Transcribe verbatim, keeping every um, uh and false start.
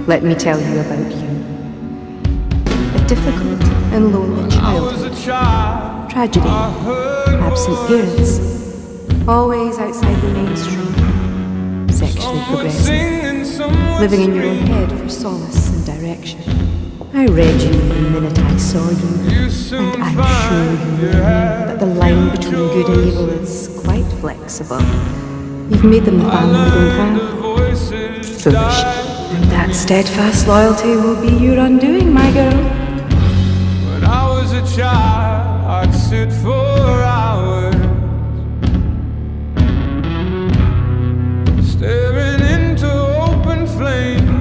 Let me tell you about you. A difficult and lonely childhood. Tragedy. Absent parents. Always outside the mainstream. Sexually progressive. Living in your own head for solace and direction. I read you the minute I saw you, and I'm sure you know that the line between good and evil is quite flexible. You've made them the family we don't have. Foolish. And that steadfast loyalty will be your undoing, my girl. When I was a child, I'd sit for hours, staring into open flames.